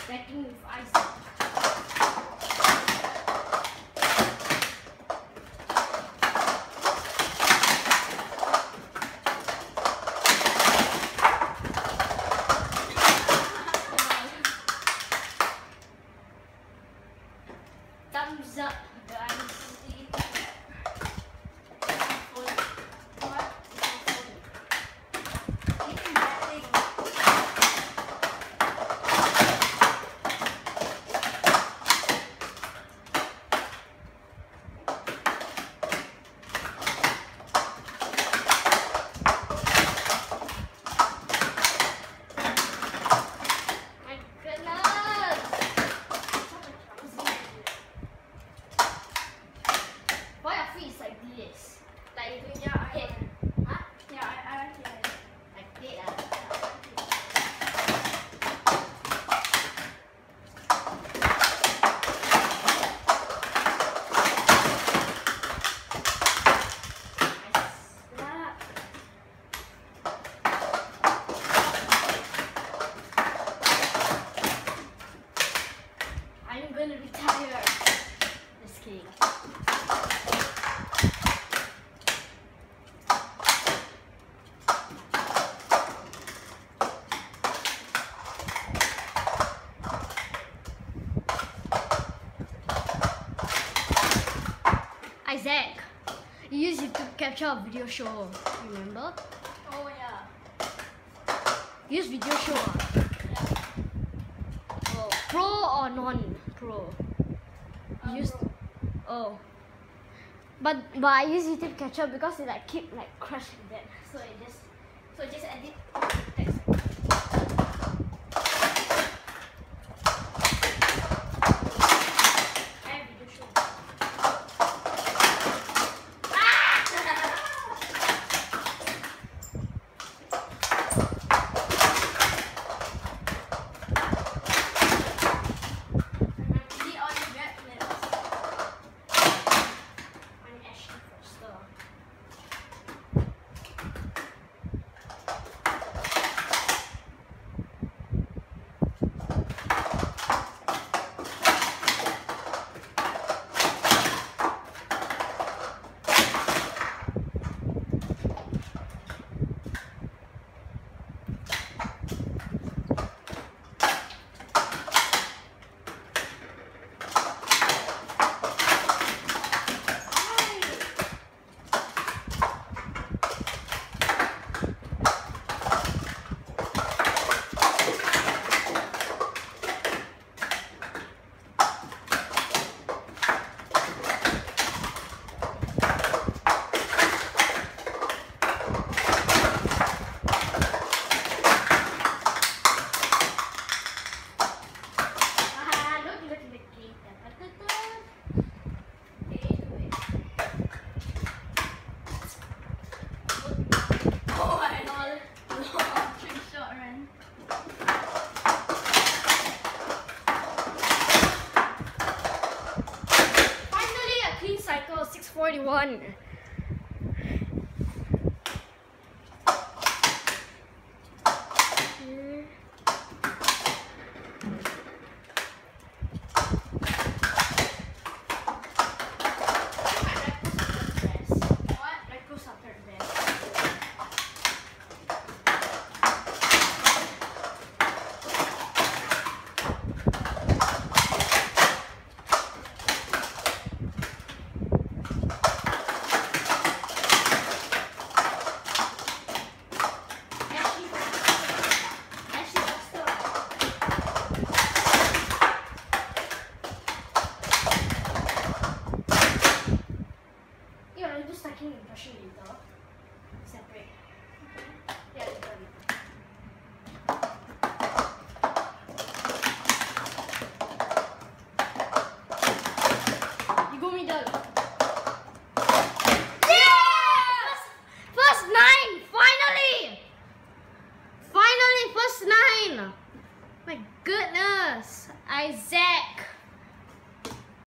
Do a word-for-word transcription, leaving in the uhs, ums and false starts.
Stacking with Isaac. Thumbs up, guys. I'm gonna retire this cake. Isaac, you used it to capture a video show, remember? Oh yeah. Use video show. Yeah. Oh, pro or non-pro? Um, Use. Oh. But but I use YouTube Capture because it like keep like crashing that. So it just so it just edit text. And video show. six forty-one. Stacking impression later. Separate. Yeah,